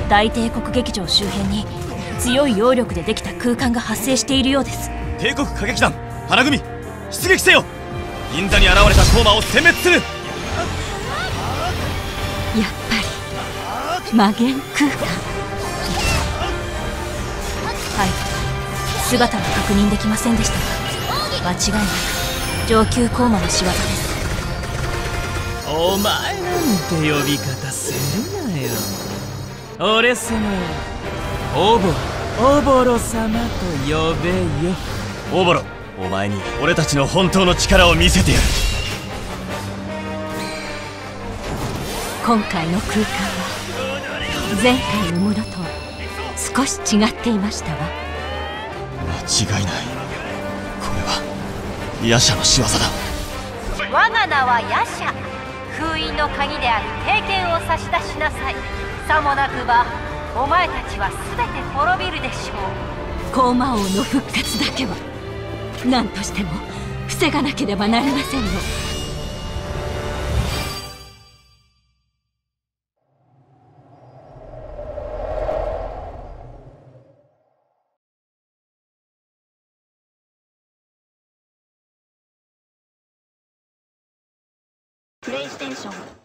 大帝国劇場周辺に強い揚力でできた空間が発生しているようです。 帝国歌劇団花組、出撃せよ。銀座に現れたコーマを殲滅する。やっぱり魔幻空間。はい、姿は確認できませんでしたが、間違いなく上級コーマの仕業です。 お前なんて呼び方するなよ。俺様はオボロ様と呼べよ。 オボロ、お前に俺たちの本当の力を見せてやる。 今回の空間は前回のものと少し違っていましたわ。 間違いない。これはヤシャの仕業だ。 我が名はヤシャ。封印の鍵である帝剣を差し出しなさい。さもなくばお前たちは全て滅びるでしょう。 コーマ王の復活だけは何としても防がなければなりませんの。 プレイステーション